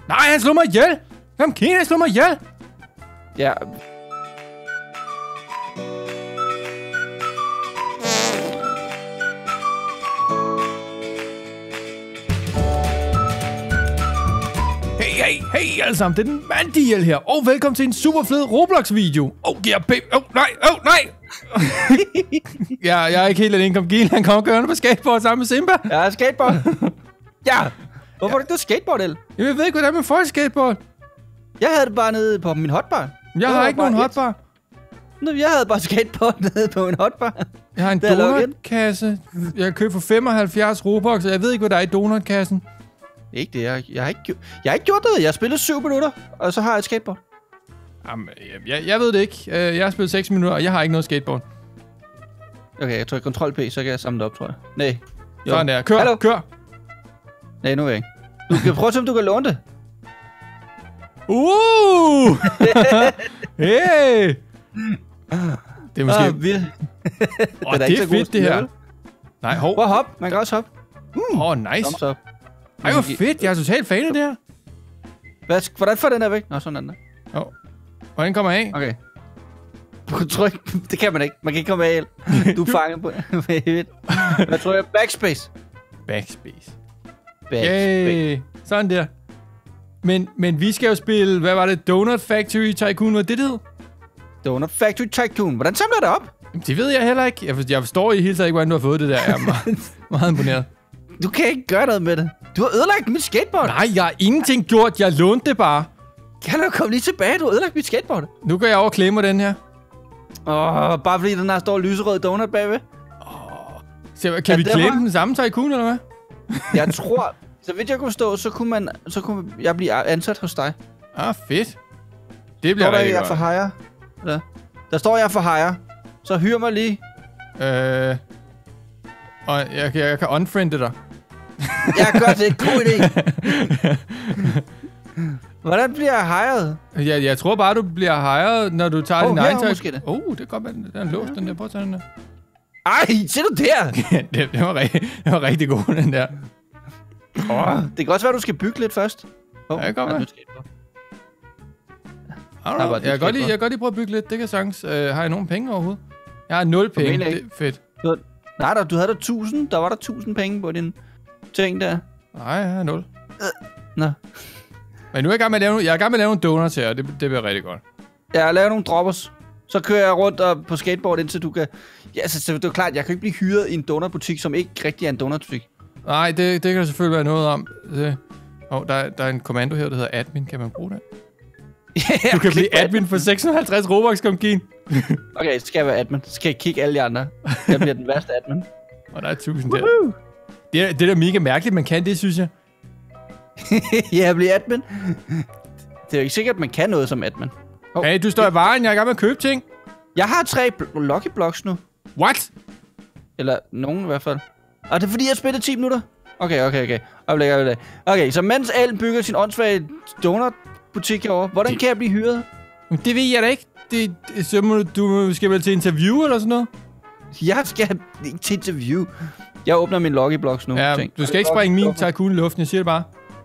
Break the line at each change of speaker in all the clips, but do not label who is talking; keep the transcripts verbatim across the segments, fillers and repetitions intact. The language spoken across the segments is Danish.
Nej, han slog mig ihjel! Kom, Keen, han slog mig ihjel!
Ja.
Hey, hey, hey alle sammen, det er den Mandiel her, og velkommen til en super fed Roblox-video. Oh, yeah, baby. Oh, nej, oh, nej! ja, jeg er ikke helt alene. Kom, Gil, han kommer kørende på skateboard sammen med Simba.
Ja, skateboard. ja. Hvorfor er det ikke skateboard, El?
Jeg ved ikke, hvordan man får et skateboard.
Jeg havde det bare nede på min hotbar.
Jeg har ikke nogen hotbar.
Nå, jeg havde bare skateboard nede på min hotbar.
Jeg har en donutkasse. Jeg har købt for femoghalvfjerds Robux, og jeg ved ikke, hvad der er i donutkassen.
Ikke det, jeg, jeg, har ikke, jeg har ikke gjort det. Jeg har spillet syv minutter, og så har jeg et skateboard.
Jamen, jeg, jeg ved det ikke. Jeg har spillet seks minutter, og jeg har ikke noget skateboard.
Okay, jeg trykker kontrol P, så kan jeg samle det op, tror jeg. Nej.
Jo. Sådan der. Kør, Hallo? kør.
Nej, nu er jeg ikke. Du kan prøve at se, om du kan låne det.
Uh! hey! Det er måske...
Ah, vi...
Åh, oh, det, det er fedt, det her. Nej, hov.
Prøv at hoppe. Man kan også hoppe.
Åh, mm. oh, nice. Ej, hvor fedt. Jeg er totalt fan af det her.
Hvad, hvordan får den her væk? Nå, sådan er den der.
Oh. Hvordan kommer jeg af?
Okay. Tryk. Det kan man ikke. Man kan ikke komme af. Du er fanget på. Jeg tror, jeg backspace.
Backspace.
Backspace.
Yay. Sådan der. Men, men vi skal jo spille, hvad var det? Donut Factory Tycoon, hvad det hed?
Donut Factory Tycoon. Hvordan samler jeg det op?
Det ved jeg heller ikke. Jeg, jeg forstår i hele taget ikke, hvordan du har fået det der. Jeg er meget, meget imponeret.
Du kan ikke gøre noget med det. Du har ødelagt mit skateboard.
Nej, jeg har ingenting gjort. Jeg lånte det bare.
Kan du komme lige tilbage? Du har ødelagt mit skateboard.
Nu går jeg over og klemmer den her.
Åh, oh, bare fordi den her står lyserød donut bagved.
Åh. Oh. Kan vi klemme den samme Tycoon, eller hvad?
Jeg tror... Så vidt jeg kunne forstå, så kunne, man, så kunne jeg blive ansat hos dig.
Ah, fedt. Det bliver rigtig godt.
Der står jeg for hire. Ja. Der står jeg for hire. Så hyr mig lige.
Øh... Og jeg, jeg kan unfriende dig.
Jeg gør det. God idé. Hvordan bliver jeg hired?
Jeg, jeg tror bare, du bliver hired, når du tager oh, din egen
Tycoon.
Åh, oh, det kan godt være, den er låst, den der. Prøv at tage den der.
Ej, se du der.
det, det, var rigtig, det var rigtig god, den der.
Oh, det kan også være, du skal bygge lidt først.
Oh, ja, det kan godt være. Jeg kan godt lige, jeg kan godt lige prøve at bygge lidt. Det kan sagtens. Uh, har jeg nogen penge overhovedet? Jeg har nul penge. Det er fedt.
Du, nej, der, du havde der tusind. Der var der tusind penge på din ting der.
Nej, jeg har nul.
Uh, Nå.
Men nu er jeg i gang med at lave, jeg er i gang med at lave nogle donuts her, og det, det bliver rigtig godt.
Ja, jeg laver nogle droppers. Så kører jeg rundt og på skateboard, indtil du kan... Ja, så, så det er klart, jeg kan ikke blive hyret i en donutbutik, som ikke rigtig er en donutbutik.
Nej, det, det kan der selvfølgelig være noget om. Det... Oh, der, der er en kommando her, der hedder admin. Kan man bruge den?
Yeah,
du kan blive admin for seks hundrede og halvtreds Robux, kom Keen.
Okay, så skal jeg være admin. Så skal jeg kigge alle de andre. Jeg bliver den værste admin.
Og der er tusind der. Det er, det er da mega mærkeligt, man kan det, synes jeg.
Ja, jeg bliver admin. Det er jo ikke sikkert, at man kan noget som admin.
Oh. Hey, du står i varen. Jeg er i gang med at købe ting.
Jeg har tre Lucky Blocks nu.
What?
Eller nogen i hvert fald. Og det er fordi, jeg spillede ti minutter. Okay, okay, okay. Oplæg, oplæg. Okay, så mens Allen bygger sin åndssvage donutbutik herovre, hvordan det... kan jeg blive hyret?
Det ved jeg da ikke. Det, det, så må du, du skal vel til interview eller sådan noget?
Jeg skal ikke til interview. Jeg åbner min Lucky Blocks nu.
Ja,
tænk.
Du skal ikke springe min Tycoon i luften, jeg siger det bare.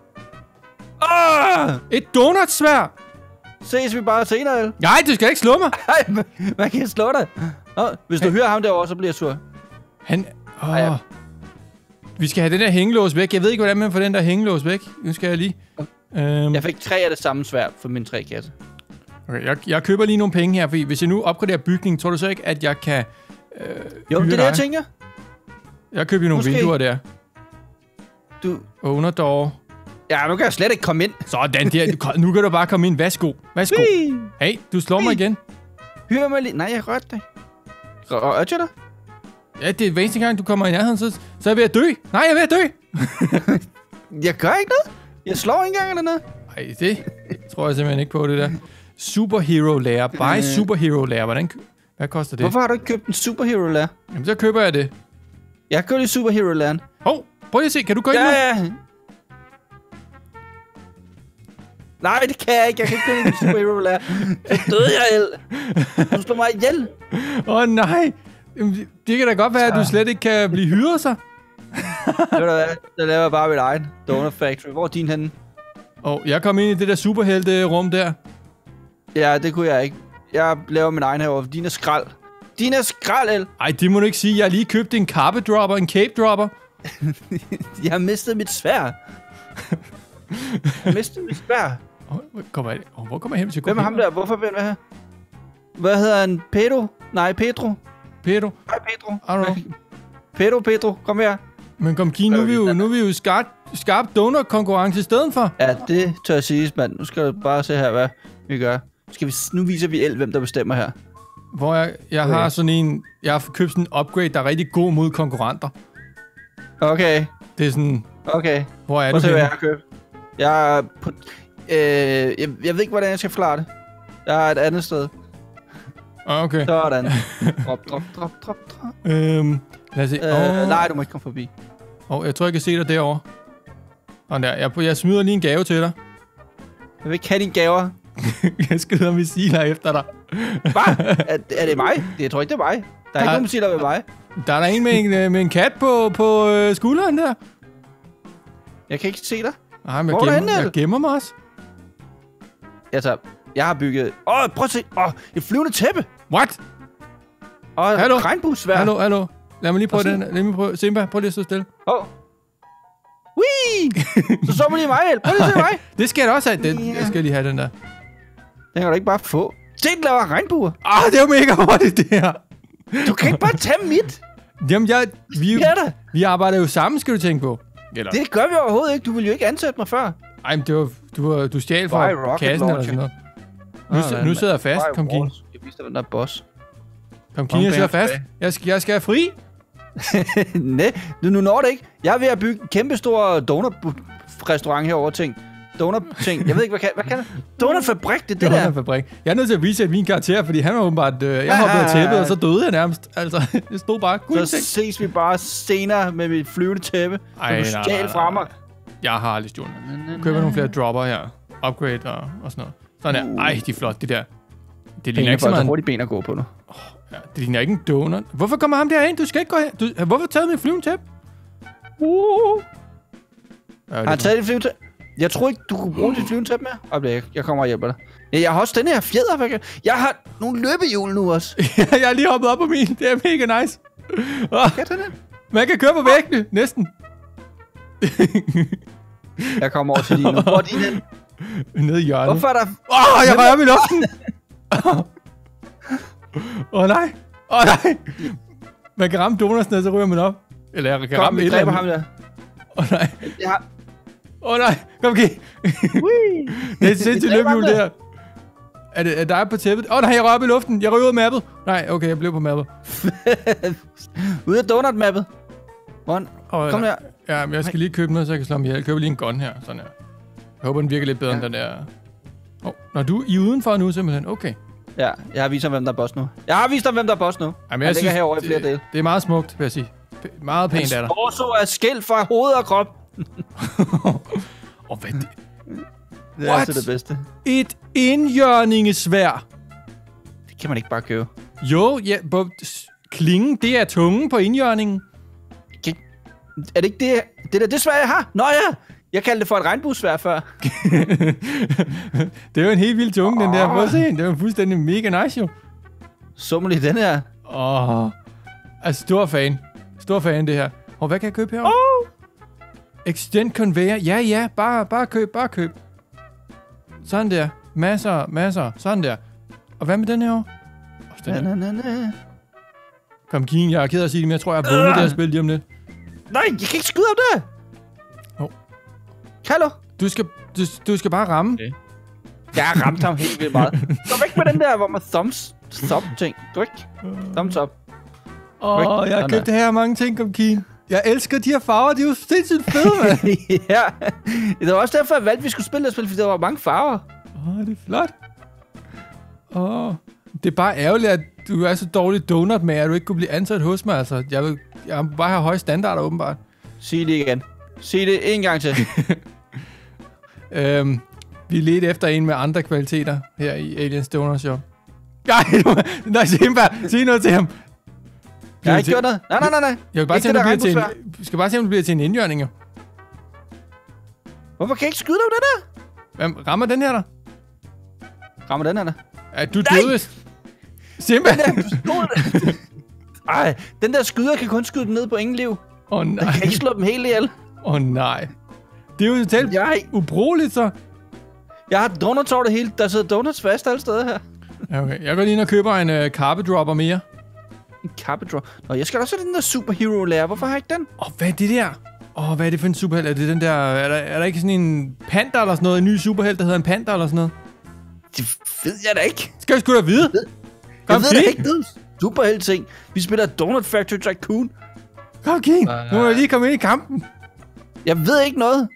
Ah!
Et donutsværd!
Ses vi bare senere, El?
Nej, du skal ikke slå mig!
Nej, man kan slå dig. Oh, hvis du hører ham derovre, så bliver jeg sur.
Han... Åh... Oh. Ja. Vi skal have den der hængelås væk. Jeg ved ikke, hvordan man får den der hængelås væk. Nu skal jeg lige... Um...
Jeg fik tre af det samme sværd for mine tre kasser.
Okay, jeg, jeg køber lige nogle penge her, fordi hvis jeg nu opgraderer bygningen, tror du så ikke, at jeg kan... Øh,
jo, det er det, jeg tænker.
Jeg køber nogle Måske. vinduer der.
Du...
Underdoor.
Ja, nu kan jeg slet ikke komme ind.
Sådan der. Nu kan du bare komme ind. Værsgo. Værsgo. Wee. Hey, du slår Wee. mig igen.
Hør mig lige. Nej, jeg rørte dig. Rørte jeg dig?
Ja, det er hver eneste gang, du kommer i nærheden, så, så er jeg ved at dø. Nej, jeg er ved at dø.
Jeg gør ikke noget. Jeg slår ikke engang eller noget.
Nej, det tror jeg simpelthen ikke på, det der. Superhero lærer. Buy superhero lærer. Hvordan... Hvad koster det?
Hvorfor har du ikke købt en superhero lærer?
Jamen, så køber jeg det.
Jeg køber lige superhero læren.
Hov, prøv lige at se. Kan du gå ind
ja,
nu?
Ja, Nej, det kan jeg ikke. Jeg kan ikke gå ind i superhero lærer. Så døde jeg, El. Du slår mig ihjel.
Åh, oh, nej. Det kan da godt være, at du slet ikke kan blive hyret så.
Ved du hvad? Jeg laver bare mit egen Donut Factory. Hvor er din henne?
Og jeg kom ind i det der superhelte-rum der.
Ja, det kunne jeg ikke. Jeg laver min egen herovre. Din er skrald. Din er skrald, El.
Ej, det må du ikke sige. Jeg har lige købt en carpet dropper, en cape dropper.
Jeg har mistet mit sværd. Jeg har mistet mit sværd.
Oh, hvor kommer jeg, oh, hvor kommer jeg hen, hvis jeg
Hvem er ham der? Hvorfor vil jeg her? Hvad hedder han? Pedro? Nej, Pedro.
Pedro?
Nej, Pedro.
I don't know.
Pedro, Pedro, kom her.
Men kom, Kine, nu er vi jo, nu er vi jo skarp, skarp donut-konkurrence i stedet for.
Ja, det tør jeg sige, mand. Nu skal du bare se her, hvad vi gør. Skal vi, nu viser vi El, hvem der bestemmer her.
Hvor jeg, jeg okay. har sådan en... Jeg har købt sådan en upgrade, der er rigtig god mod konkurrenter.
Okay.
Det er sådan...
Okay.
Hvor er
Prøv
du
henne?
henne?
Jeg har købt. Jeg er på... Øh, jeg, jeg ved ikke, hvordan jeg skal forklare det. Jeg er et andet sted.
Okay.
Sådan. Drop, drop, drop, drop, drop.
Øhm, lad os se.
Øh,
oh.
Nej, du må ikke komme forbi.
Oh, jeg tror, jeg kan se dig derovre. Sådan der. Jeg, jeg smider lige en gave til dig.
Jeg vil ikke have dine gaver.
Jeg skyder missiler efter dig.
Hvad? Er, er det mig? Det, jeg tror ikke, det er mig. Der er
Der-
ikke nogen missiler ved mig.
Der er der en med en, øh, med en kat på, på øh, skulderen der.
Jeg kan ikke se dig.
Nej, men
Hvor er
jeg
du
gemmer,
henne,
jeg gemmer mig også.
Altså, jeg har bygget... Åh, oh, prøv at se. Åh, oh, et flyvende tæppe.
What?
Og et
Hallo?
regnbuesværd.
Hallo, hallo. Lad mig lige prøve
Hvad
den. Lad mig prøve. Simba, prøv lige at stå stille.
Åh. Oh. Whee! Så så må lige mig, El. Prøv lige at se mig.
Det skal jeg da også have. Den,
Ja.
jeg skal lige have den der.
Den kan du ikke bare få. Se, den laver regnbuer.
Ah, det er jo mega hurtigt, det her.
Du kan ikke bare tage mit.
Jamen, jeg, vi,
Ja da.
vi arbejder jo sammen, skal du tænke på. Eller?
Det gør vi overhovedet ikke. Du ville jo ikke ansætte mig før.
Ej, men det var, du, var, du stjal
Why
fra
rocket
kassen eller
launcher?
sådan noget. Nu,
Ah,
nu sidder jeg fast. Kom, Kine.
Jeg viste dig, den der boss.
Kom, Kine, jeg sidder
tilbage.
fast. Jeg skal, jeg skal have fri.
Nej, nu, nu når det ikke. Jeg er ved at bygge en kæmpe stor donut-restaurant herovre, ting. Donut-ting. Jeg ved ikke, hvad kan, hvad kan det? Donut-fabrik, det er det
Det var
der.
en fabrik. Jeg er nødt til at vise min karakter, fordi han var åbenbart... Øh, jeg hoppede af tæppet, og så døde jeg nærmest. Altså, det stod bare...
Så
Gud,
ses vi bare senere med mit flyvende tæppe,
Ej,
som du
nej, nej,
stjal
nej,
fra mig.
jeg har aldrig stjålet. Nu køber nogle flere dropper her. Upgrade og, og sådan noget. Sådan der. Ej, de er flot, det der. Det ligner ikke så
Penge
meget...
hurtigt ben at gå på nu.
Ja, det ligner ikke en donut. Hvorfor kommer ham derind? Du skal ikke gå hen. Du, hvorfor taget mit flyvende tæppe?
Uh.
Ja,
Har han taget dit flyvende tæppe? Jeg tror ikke, du kunne bruge dit flyvende tæppe mere. Øjeblik, jeg kommer og hjælper dig. Ja, jeg har også den her fjeder. Jeg har nogle løbehjul nu også.
jeg har lige hoppet op på min. Det er mega nice. Oh,
Ja, den her.
man kan køre på væggene. Næsten.
Jeg kommer over til din nu. Hvor er din hen?
Nede i hjørnet.
Hvorfor er der...
Åh, oh, jeg rører op i luften. Åh, oh, nej. Åh, oh, nej. Man kan ramme donuts, og så ryger man op. Eller jeg kan
Kom,
ramme
vi
et eller
dræber
andet.
ham der.
Åh, oh, nej.
Jeg har...
Åh, oh, nej. Kom, okay. Det er et sindssygt
dræber
løbehjul,
ham
det her. Er det er dig på tæppet? Åh, oh, nej, jeg rører op i luften. Jeg ryger ud af mappet. Nej, okay, jeg blev på mappet.
Ude af donut-mappet. Hvordan?
Oh,
Kom her.
Ja, men jeg skal lige købe noget, så jeg kan slå mig ihjel. Jeg køber lige en gun her. Sådan her. Jeg håber, den virker lidt bedre ja. end den der... Oh, når du I er udenfor nu, simpelthen. Okay.
Ja, jeg har vist dig, hvem der er boss nu. Jeg har vist dig, hvem der er boss nu.
Jamen,
jeg ligger herovre i flere
det,
dele.
det er meget smukt, vil jeg sige. P- meget pænt af dig.
Torso er skilt fra hoved og krop.
Og hvad det?
Det er
What?
altså det bedste.
Et indjørningesvær.
Det kan man ikke bare købe.
Jo, ja, på klingen, det er tungen på indjørningen.
Kan... Er det ikke det, det der, det svær, jeg har? Nå ja, jeg kaldte det for et regnbuesvær før.
Det er jo en helt vild tunge, oh. den der. Prøv at se, det er jo fuldstændig mega nice, jo.
Så må lige den her.
Åh, oh. Altså, stor fan. Stor fan, det her. Og hvad kan jeg købe her?
Oh.
Extend conveyor. Ja, ja, bare, bare køb, bare køb. Sådan der. Masser, masser. Sådan der. Og hvad med den her? Også den
Na,
her.
na, na, na.
Kom, Kine, jeg er ked af at sige det, men jeg tror, jeg har vundet
Øh.
det her spil lige om lidt.
Nej, jeg kan ikke skyde om det.
Hov.
Hallo?
Du skal, du, du skal bare ramme.
Okay. Jeg har ramt ham helt vildt meget. Gå væk med den der, hvor man thumbs, thumb ting. Gå væk. Thumbs up.
Åh, oh, jeg har købt det her mange ting, kom, Kine. Jeg elsker de her farver, de er jo sindssygt fede, mand.
Ja. Det var også derfor, jeg valgte, at vi skulle spille det spil, fordi der var mange farver.
Åh, oh, det er flot. Åh, oh, det er bare ærgerligt, at du er så dårlig donut med, at du ikke kunne blive ansat hos mig, altså. Jeg vil, jeg vil bare have høje standarder, åbenbart.
Sig det igen. Sig det en gang til.
øhm, vi ledte efter en med andre kvaliteter her i Aliens Donut Shop. Nej, du, nej, Simba, sig noget til ham.
Jeg har ikke gjort noget. Nej, nej, nej, nej.
Jeg vil bare
Ikke
se, om
det
det
der
bliver til en, skal bare se, om det bliver til en indjørning, jo.
Hvorfor kan jeg ikke skyde dig med det der?
Hvem rammer den her der?
Rammer den her der?
Er du død? Simba!
Ej, den der skyder kan kun skyde dem ned på ingen liv.
Åh oh, nej.
Den kan ikke slå dem helt ihjel.
Åh oh, nej. Det er jo totalt
Jeg,
ubrugeligt så.
jeg har donuts over det hele. Der sidder donuts fast alle steder her.
Okay, jeg går lige ind og køber en uh, carpe dropper mere.
En carpedrop. Nå, jeg skal også have den der superhero lærer. Hvorfor har jeg ikke den?
Åh, oh, hvad er det der? Åh, oh, hvad er det for en superhelt? Er det den der... Er der, er der ikke sådan en panda eller sådan noget? En ny superhelt, der hedder en panda eller sådan noget?
Det ved jeg da ikke.
Skal vi sgu da vide?
Jeg ved, jeg ved da ikke noget superhelt ting. Vi spiller Donut Factory Tycoon.
Kom, King. Nu må jeg lige komme ind i kampen.
Jeg ved ikke noget.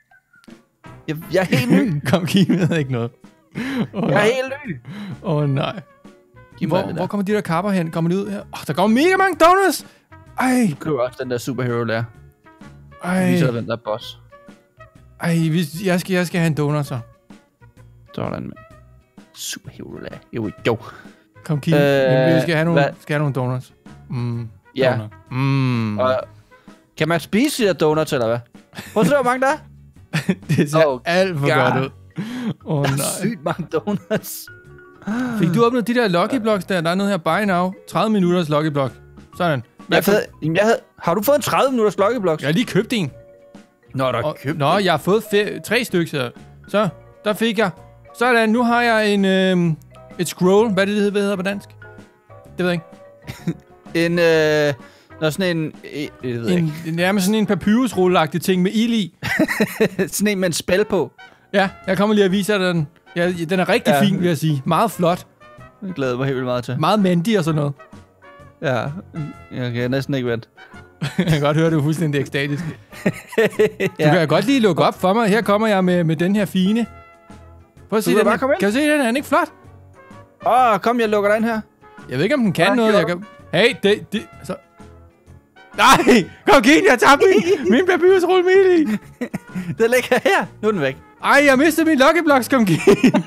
Jeg, jeg er helt ny.
Kom, King, jeg ved ikke noget. Oh,
jeg er helt ny.
Åh, oh, nej. Hvor, hvor kommer de der kapper hen? Kommer de ud her? Åh, oh, der kommer mega mange donuts! Ej!
Du køber også den der superhero lærer.
Ej!
Vi så den der boss.
Ej, hvis, jeg, skal, jeg skal have en donut så.
Sådan, med. Superhero lærer. Here we go.
Kom, Kim. Øh, vi skal have nogle, skal have nogle donuts. Mm,
ja.
Donut. Mm.
Og, kan man spise de der donuts, eller hvad? Prøv at se, hvor mange der er.
Det ser oh, alt for God. godt ud. Åh, oh, nej.
Der er sygt mange donuts.
Fik du åbnet de der Lucky Blocks der? Der er noget her, buy now. tredive minutters Lucky Block. Sådan.
Jeg fed, jeg havde, har du fået en tredive minutters Lucky Blocks?
Jeg har lige købt en.
Nå, der er købt
Nå, jeg har fået tre stykker. Så, der fik jeg. Sådan, nu har jeg en, øh, et scroll. Hvad er det, det hedder på dansk? Det ved jeg
ikke. en, øh... Nå, sådan en... Jeg ved
en, ikke. Nærmest sådan en papyrusrulle-agtig ting med ild i.
Sådan en med en spil på.
Ja, jeg kommer lige at vise dig den. Ja, den er rigtig ja. fin, vil jeg sige. Meget flot.
Jeg glæder mig helt vildt meget til.
Meget mandig og sådan noget.
Ja, jeg kan næsten ikke vente.
Jeg kan godt høre, det er fuldstændig ekstatisk. ja. Du kan godt lige lukke op for mig. Her kommer jeg med, med den her fine. Prøv at se den. Kan du se den? Er den ikke flot?
Åh, oh, kom, jeg lukker dig ind her.
Jeg ved ikke, om den kan ja, noget. Jeg kan... Hey, det... det så... Nej! Kom, Kine, jeg tabte min, min papyrusrulle med i.
Den ligger her. Nu er den væk.
Ej, jeg mistede min Lucky Blocks, kom, Kine.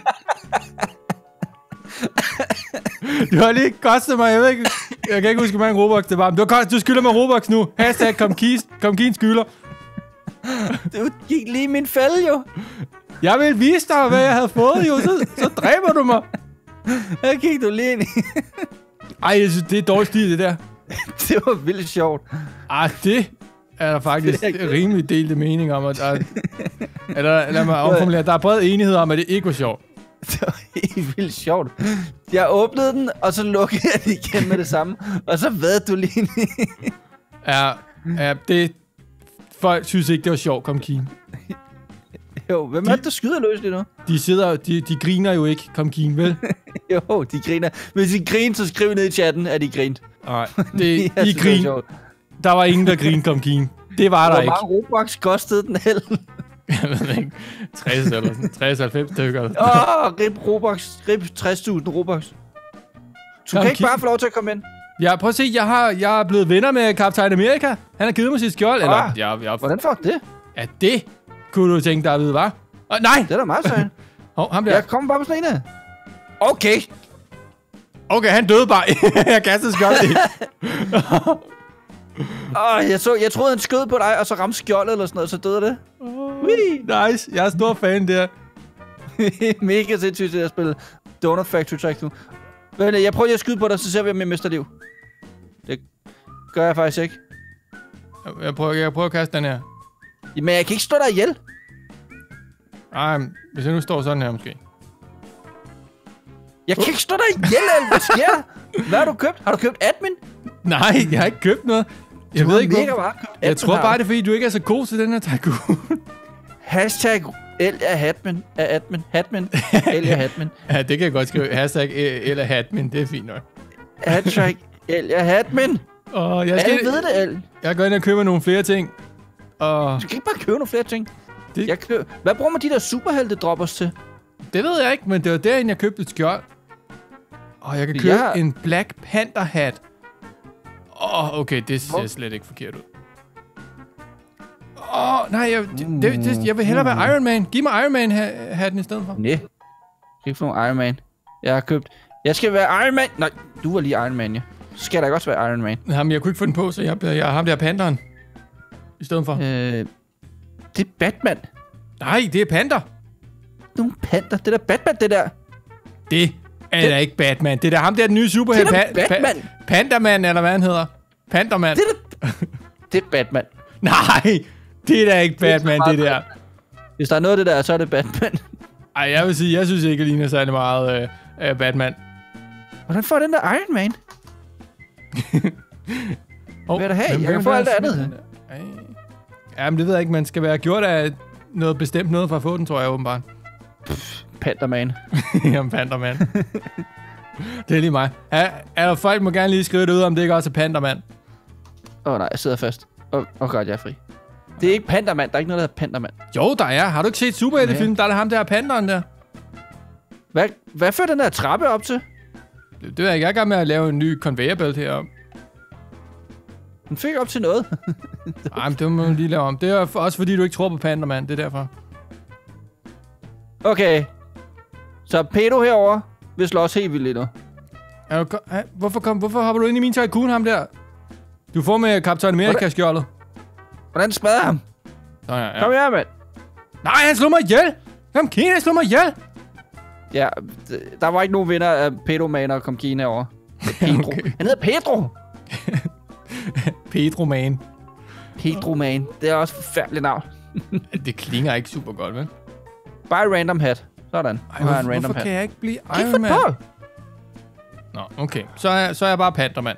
Du har lige kostet mig, jeg ved ikke... Jeg kan ikke huske, hvor mange Robux det var. Du, har, du skylder mig Robux nu. Hashtag kom, Kis, kom Kine skylder.
Du gik lige min fælde, jo.
Jeg vil vise dig, hvad jeg havde fået, jo. Så, så dræber du mig.
Her gik du lige ind i.
Ej, jeg synes, det er dårligt stil, det der.
Det var vildt sjovt.
Ej, det er der faktisk er rimelig delte mening om. At der, eller lad mig omformulere. Der er bred enighed om, at det ikke var sjovt.
Det var helt vildt sjovt. Jeg åbnede den, og så lukkede jeg den igen med det samme. Og så ved du lige ind i.
Ja, ja, det... Folk synes ikke, det var sjovt, kom Kine.
Jo, hvem er det, der skyder løs lige nu?
De sidder, de, de griner jo ikke, kom Kine, vel?
Jo, de griner. Hvis de griner, så skriv ned i chatten, at de grint.
Nej, det I grin. Der var ingen, der grinede, kom Kine. Det var der ikke.
Hvor mange Robux kostede den hel?
Jeg ved ikke. tres eller sådan. tres halvfems stykker.
Åh, oh, rip Robux. Rip tres tusind Robux. Du kan ikke bare få lov til at komme ind.
Ja, prøv at se. Jeg, har, jeg er blevet venner med Captain America. Han har givet mig sit skjold. Ah, eller, jeg, jeg,
hvordan får det?
Ja, det kunne du tænke dig at vide, var? Oh, nej!
Det er da meget sejt.
Oh, ham der.
Jeg kommer bare på sådan en. Okay.
Okay, han døde bare. Jeg kastede skjoldet i.
Åh, oh, jeg, så, jeg troede, han skød på dig, og så ramte skjoldet eller sådan noget, så døde det.
Oh, nice. Jeg er stor fan der.
Mega sindssygt til at spille Donut Factory Tycoon. Men jeg prøver lige at skyde på dig, så ser vi, om jeg mister liv. Det gør jeg faktisk ikke.
Jeg prøver, jeg prøver at kaste den her.
Men jeg kan ikke stå der ihjel.
Nej, hvis jeg nu står sådan her måske.
Jeg kan ikke stå der ihjel, hvad sker der? Hvad har du købt? Har du købt admin?
Nej, jeg har ikke købt noget. Jeg
du
ved ikke,
mega
hvor...
meget
Jeg admin tror bare, det er fordi, du ikke er så god til den her tycoon.
Hashtag L er Hatman. Er admin. Hatman. L er Hatman.
Ja, det kan jeg godt skrive. Hashtag L er Hatman. Det er fint nok.
Hashtag L er Hatman.
Og jeg skal...
Alle ved det, L.
Jeg går ind og køber nogle flere ting. Og...
Du kan ikke bare købe nogle flere ting.
Det...
Jeg køber... Hvad bruger man de der superhelte droppers til?
Det ved jeg ikke, men det var derinde, jeg købte et skjold. Og jeg kan købe jeg... en Black Panther hat. Åh, oh, okay, det ser slet ikke forkert ud. Åh, oh, nej, jeg, det, det, det, jeg vil hellere være Iron Man. Giv mig Iron Man-hatten i stedet for.
Nej, jeg kan ikke få Iron Man. Jeg har købt... Jeg skal være Iron Man. Nej, du var lige Iron Man, ja. Så skal der ikke også være Iron Man.
Jamen, jeg kunne ikke få den på, så jeg, jeg har ham der Pantheren. I stedet for.
Øh, det er Batman.
Nej, det er Panther.
nogen panda. Det er da Batman, det der.
Det er det... da ikke Batman. Det er da ham der, den nye superhelt.
Det er da Batman.
Pa- Pandaman, eller hvad han hedder. Pandaman.
Det er da... Det er Batman.
Nej, det er da ikke Batman, det, det der.
Hvis der er noget af det der, så er det Batman.
Ej, jeg vil sige, jeg synes ikke, det ligner særlig meget øh, øh, Batman.
Hvordan får den der Iron Man?
oh,
hvad er der her? Jeg kan få alt det andet.
Jamen, det ved jeg ikke. Man skal være gjort af noget bestemt noget for at få den, tror jeg åbenbart.
Pandaman.
Jamen, Pandaman. Det er lige mig. Er, er der folk, må gerne lige skrive det ud, om det ikke også er Pandaman.
Åh oh, nej, jeg sidder fast. Åh oh, oh godt, jeg er fri. Det er ikke Pandaman. Der er ikke noget, der hedder Pandaman.
Jo, der er. Har du ikke set superheltefilm? Der er der ham der pandaen der.
Hvad, hvad fører den der trappe op til?
Det, det er jeg ikke. Jeg er i gang med at lave en ny conveyor belt heroppe.
Den fik op til noget.
Ej, men det må man lige lave om. Det er også fordi, du ikke tror på Pandaman. Det er derfor.
Okay. Så Pedro herover vil slå os helt vildt lidt nu.
Er du, hvorfor, kom, hvorfor hopper du ind i min tycoon, ham der? Du får med Captain America-skjoldet.
Hvordan smadrer ham?
Nå, ja, ja.
Kom her, mand.
Nej, han slår mig ihjel! Kom, Kina, han slår mig ihjel!
Ja, der var ikke nogen vinder af Pedro Man og kom Kina over. Pedro. Okay. Han hedder Pedro.
Pedro Man.
Pedro Man. Det er også et forfærdeligt navn.
Det klinger ikke super godt, vel?
Bare random hat. Sådan.
Ej, hvorfor, en random hvorfor hat. Kan jeg ikke blive Iron Man? Nå, okay. Så er, så er jeg bare Pandaman.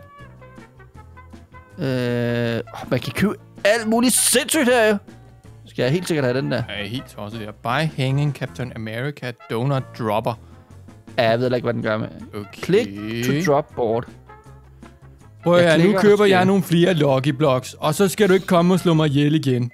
Øh, man kan købe alt muligt sindssygt her, jo. Skal jeg helt sikkert have den der?
Jeg er helt tosset der. Buy Hanging Captain America Donut Dropper.
Ja, jeg ved ikke, hvad den gør med.
Okay.
Click to drop board.
Prøv at nu køber jeg nogle flere Lucky Blocks, og så skal du ikke komme og slå mig ihjel igen.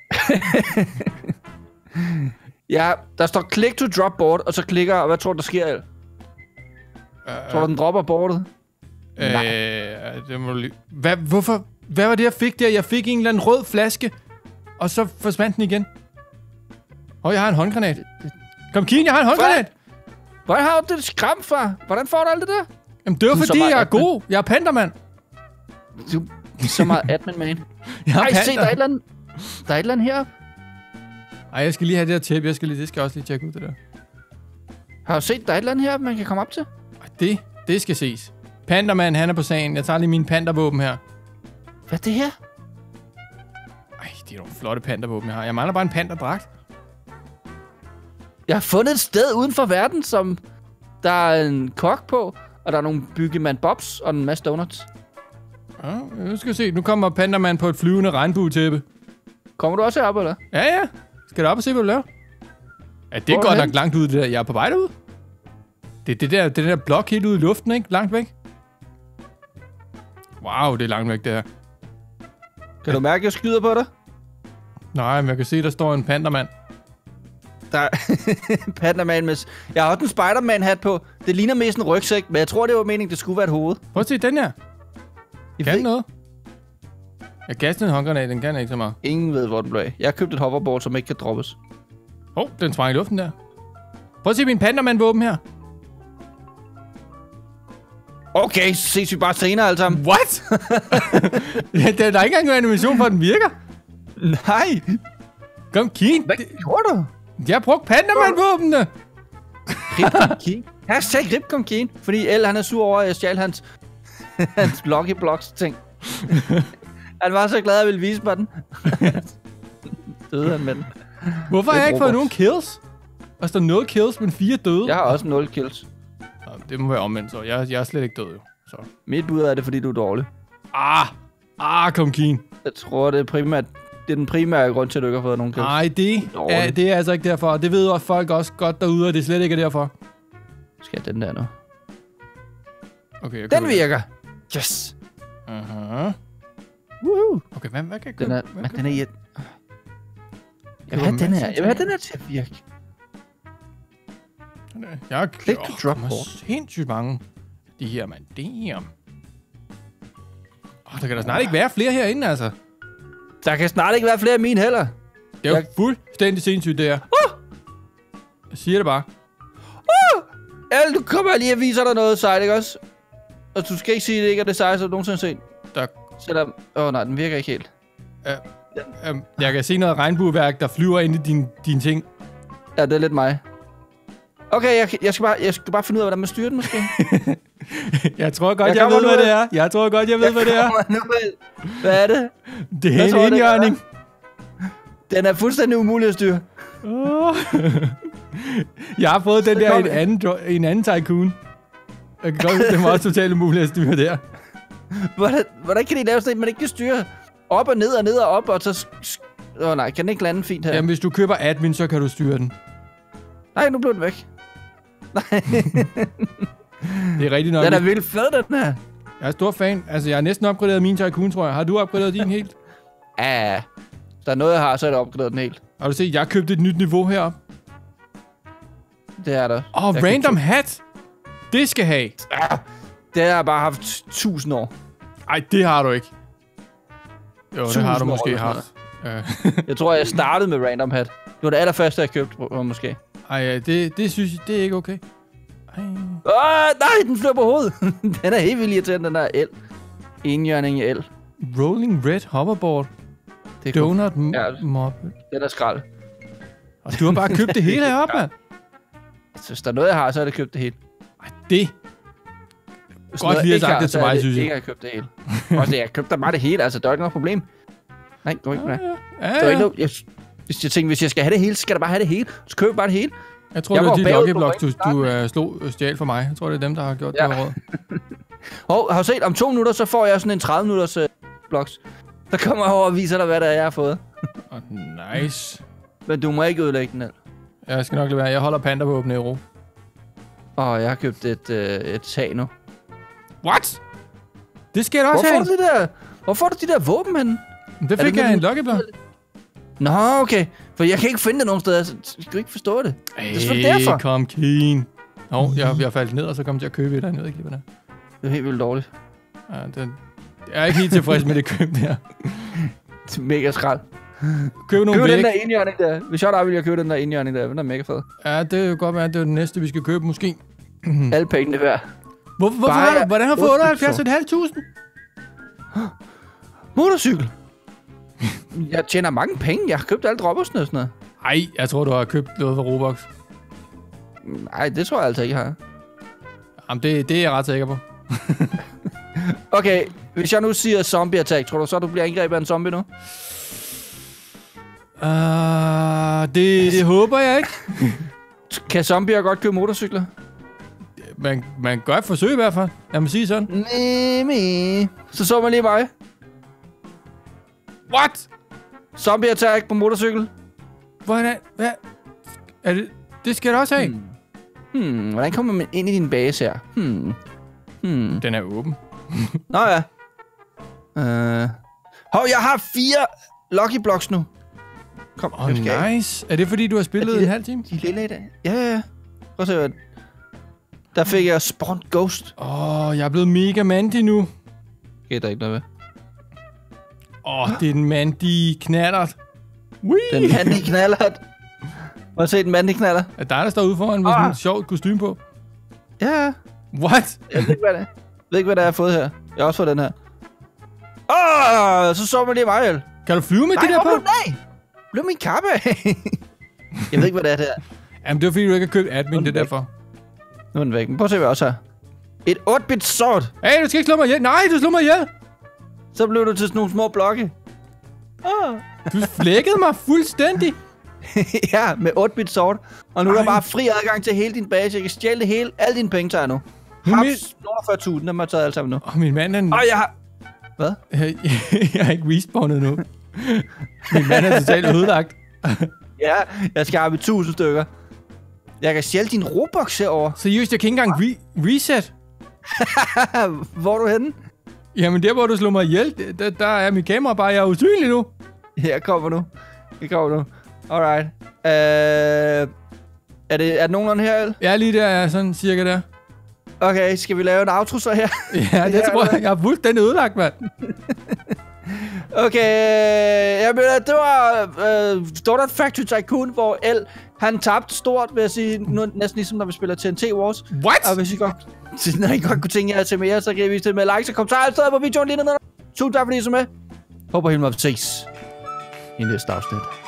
Ja, der står click to drop board, og så klikker, og hvad tror du, der sker? Uh, tror du, den dropper boardet?
Øh, Nej. Det må du lige... Hvad, hvorfor? Hvad var det, jeg fik der? Jeg fik en eller anden rød flaske, og så forsvandt den igen. Åh, oh, jeg har en håndgranat. Kom, Kine, jeg har en håndgranat.
Hvor har du det skram fra? Hvordan får du alt det der?
Jamen, det var fordi, jeg er god. Jeg er Pandaman.
Du er så meget admin, man. Ej, se, der er et eller andet, der er et eller andet heroppe.
Ej, jeg skal lige have det her tæppe. Jeg skal lige, det skal jeg også lige tjekke ud, det der.
Har du set, der er et eller andet heroppe, man kan komme op til?
Ej, det, det skal ses. Pandaman, han er på sagen. Jeg tager lige mine pandavåben her.
Hvad er det her?
Ej, det er nogle flotte pandavåben, jeg har. Jeg mangler bare en pandadragt.
Jeg har fundet et sted uden for verden, som der er en kok på, og der er nogle byggemand bobs og en masse donuts.
Ja, nu skal vi se. Nu kommer Pandaman på et flyvende regnbuetæppe.
Kommer du også herop, eller?
Ja, ja. Skal du op og se, hvad du laver? Ja, det er godt nok langt ud, det der. Jeg er på vej derud. Det er det der, det der blok helt ude i luften, ikke? Langt væk. Wow, det er langt væk, det her.
Kan du mærke, at jeg skyder på dig?
Nej, men jeg kan se, der står en Pandaman.
Der Pandaman med... Jeg har også en Spider-Man-hat på. Det ligner mest en rygsæk, men jeg tror, det var meningen, det skulle være et hoved.
Prøv at se den her.
Jeg
kan noget? Jeg kastede en håndgranat, den kan ikke så meget.
Ingen ved, hvor den blev af. Jeg har købt et hoverboard, som ikke kan droppes.
Åh, oh, den sprang i luften der. Prøv at se min Pandaman-våben her.
Okay, så ses vi bare senere alle sammen.
What? Ja, der, der er ikke engang en animation for, at den virker.
Nej.
Kom, Keen.
Hvad gjorde du?
Jeg har brugt Pandaman-våbnene.
Rip Keen. Hashtag Rip Kong Keen. Fordi El, han er sur over, at jeg stjal hans, hans Lucky Blocks ting. Han var så glad, at jeg ville vise mig den. Døde han med den.
Hvorfor har jeg ikke fået nogen kills? Der står nul kills, men fire døde.
Jeg har også nul kills.
Det må være omvendt, så. Jeg, jeg er slet ikke død, jo. Så.
Mit bud er det, fordi du er dårlig.
Ah! Ah, kom, Keen.
Jeg tror, det er, primært, det er den primære grund til, at du ikke har fået nogen kills.
Nej, det, er, det er altså ikke derfor. Det ved også folk også godt derude, og det er slet ikke derfor.
Skal jeg den der nu?
Okay,
den virker! Yes!
Aha. Uh-huh.
Woohoo!
Okay, hvad, hvad kan jeg
den er,
hvad
men
kan
den er i... Jeg vil have den her. Jeg vil have den her til at virke.
Jeg har
Click to drop board.
Sindssygt mange. De her, mand. Damn. Oh, der kan der snart ikke være flere herinde, altså.
Der kan snart ikke være flere af mine heller.
Det er jo jeg... fuldstændig sindssygt, det her.
Uh!
Jeg siger det bare.
Uh! El, du kommer lige og viser dig noget sejt, ikke også? Og du skal ikke sige, at det ikke er det sejt, så du nogensinde set.
Der...
Selvom... Åh oh, nej, den virker ikke helt.
Uh, um, jeg kan se noget regnbueværk, der flyver ind i dine din ting.
Ja, det er lidt mig. Okay, jeg, jeg, skal bare, jeg skal bare finde ud af, hvordan man styrer den, måske.
Jeg tror godt,
Jeg
jeg, jeg ved,
kommer
hvad
nu,
det er. Jeg tror godt, jeg ved,
Jeg
hvad det er.
kommer nu, vel. Hvad er det?
Det
Hvad
er
tror
en
du, det
indjørning.
Den er fuldstændig umulig at styre.
Oh. Jeg har fået den
Så
der i
kom
en anden, dro- en anden tycoon. Jeg kan godt huske, den var også totalt umulig at styre der.
Hvordan, hvordan kan de lave sådan en, man ikke kan styre op og ned og ned og op, og så... Åh oh, nej, kan den ikke lande fint her?
Jamen, hvis du køber admin, så kan du styre den.
Nej, nu blev den væk. Nej.
Det er rigtigt nok.
Den er vildt fed, den her.
Jeg er stor fan. Altså, jeg har næsten opgraderet min tycoon, tror jeg. Har du opgraderet din helt?
Ja, hvis der er noget, jeg har, så er det opgraderet den helt.
Har du set, jeg købte et nyt niveau heroppe.
Det er der.
Åh, oh,
Jeg
random hat! Det skal have.
Ah, det har jeg bare haft tusind år.
Ej, det har du ikke. Jo, det har du
Tusind år
måske
eller sådan
haft. Ja.
Jeg tror, jeg startede med random hat. Det var det allerførste, jeg købte, måske.
Ej, ja, det, det synes jeg, det er ikke okay. Ej.
Åh, nej, den flyver på hovedet. Den er helt vildt irriterende, den der el. Enhjørning i el.
Rolling Red Hoverboard.
Det er cool.
Donut m-
Ja.
Mob.
Den er skrald.
Og du har bare købt det hele heroppe, mand.
Så hvis der er noget, jeg har, så er det købt det hele.
Ej, det.
Hvis
Godt
noget,
lige at
ikke
sagt
har,
det
så
til
er
mig, synes jeg.
Ikke har købt det hele. Også det, jeg købte bare det hele, altså der er ikke noget problem. Nej, gå ikke med det.
Ja,
Der er
ja.
ikke noget, jeg, hvis jeg tænker, hvis jeg skal have det hele, så skal der bare have det hele. Så køber jeg bare det hele.
Jeg tror,
Jeg
det
var
er de
bagud
Lucky
på
Blocks, du,
point.
du uh, slog uh, stjal for mig. Jeg tror, det er dem, der har gjort
Ja.
det råd.
Hov, har du set, om to minutter, så får jeg sådan en tredive minutters uh, bloks. Der kommer jeg over og viser dig, hvad der er, jeg har fået.
Oh, nice.
Men du må ikke ødelægge den, el.
Jeg skal nok lade være. Jeg holder panda på åbne ro.
Åh, jeg har købt et, uh, et tag nu.
What? Det skal jeg da
Hvor
også
får
have.
du de der, hvor får du de der våben henne?
Det
Er
fik
det
jeg
med
en
den-
Lucky Block.
Nå, okay. For jeg kan ikke finde det nogen steder, så jeg kan ikke forstå det. Det er selvfølgelig derfor.
kom Keen. Nå, jeg, jeg faldt ned, og så kom jeg til at købe et andet. Jeg ved ikke, hvad det
Det er helt vildt dårligt.
er. Ja, det, jeg er ikke helt tilfreds med det køb der.
Det er mega skrald.
Køb nogle
Køb den
væg.
der indhjørning der. Hvis jeg der vil jeg købe den der indhjørning der. Den er mega fed.
Ja, det kan godt være, at det er det næste, vi skal købe måske.
Alle pengene værd.
Hvor, hvorfor
Bare
har du, hvordan har du fået
otteoghalvfjerds
otteoghalvfjerds tusind?
Motorcykel. Jeg tjener mange penge. Jeg har købt alle droppersne og sådan noget.
Ej, jeg tror, du har købt noget for Robux.
Nej, det tror jeg altså ikke, jeg har.
Jamen, det, det er jeg ret sikker på.
Okay, hvis jeg nu siger zombie attack, tror du så, du bliver angrebet af en zombie nu?
Uh, det, det håber jeg ikke.
Kan zombier godt køre motorcykler?
Man, man gør et forsøg i hvert fald. Lad mig sige sådan.
Næh, så så man lige mig.
What?
Zombie attack på motorcykel.
Hvordan? Hvad? Er det, det skal jeg da også have.
Hmm. Hmm, hvordan kommer man ind i din base her? Hmm. Hmm.
Den er åben.
Nå ja. Øh. Hov, jeg har fire Lucky Blocks nu. Kom,
Åh, oh,
jeg skal-
nice. Er det fordi, du har spillet
Er det-
en halv time?
De er lille i dag. Ja, ja, ja. Prøv at se, hvad. Der fik jeg Spawn Ghost.
Åh, oh, jeg er blevet mega mandig nu.
Okay, der er ikke noget ved.
Åh, oh, det er den mandige knallert. Whee!
Den mandige knallert. Må jeg se den mandige knaller?
Er dig, der står ude foran med sådan
Ah.
et sjovt kostume på?
Ja, ja.
What?
Jeg ved ikke, hvad det er. Jeg ved ikke, hvad det er, jeg har fået her. Jeg har også fået den her. Åh, oh, så så man lige mig, el.
Kan du flyve med
Nej,
det der
hvor
på?
blev nej! Blev min kappe af. Jeg ved ikke, hvad det er, det her.
Jamen, det var fordi, du ikke har købt admin,
Sådan
det er
væk.
derfor.
Nu er den væk. Men prøv at se, hvad jeg også har. Et otte-bit sword.
Hey, du skal ikke slå mig ihjel. Nej, du slår mig ihjel.
Så blev du til sådan nogle små blokke. Oh.
Du flækkede mig fuldstændig.
Ja, med otte-bit sword. Og nu er der
Ej.
bare fri adgang til hele din base. Jeg kan stjæle det hele. Alle dine penge tager jeg nu.
Nu
Haps,
mit-
fyrre tusind, dem har jeg taget alle sammen nu.
Åh, min mand er...
Og jeg har... Hvad?
Jeg, jeg har ikke respawnet nu. Min mand er totalt ødelagt.
Ja, jeg skal have tusind stykker. Jeg kan stjæle din Robux herovre.
Seriøst, jeg kan ikke engang re- reset.
Hvor er du henne?
Jamen, der hvor du slår mig ihjel, der, der, der er mit kamera bare, jeg er usynlig nu.
Jeg kommer nu. Jeg kommer nu. Alright. Uh, er, det, er det nogenlunde her, El?
Jeg er lige der, jeg er sådan cirka der.
Okay, skal vi lave en outro så her?
Ja, det
Ja,
tror jeg. Jeg er fuldstændig ødelagt, mand.
Okay, jeg mener, det var uh, Donut Factory Tycoon, hvor El, han tabte stort, vil jeg sige, nu, næsten ligesom når vi spiller T N T Wars.
What?
Og hvis I godt, når I godt kunne tænke jer til mere, så kan I vise det med likes og kommentarer i stedet på videoen lige nede. Tusind tak fordi I så med. Håber, I vil ses i næste afsnit.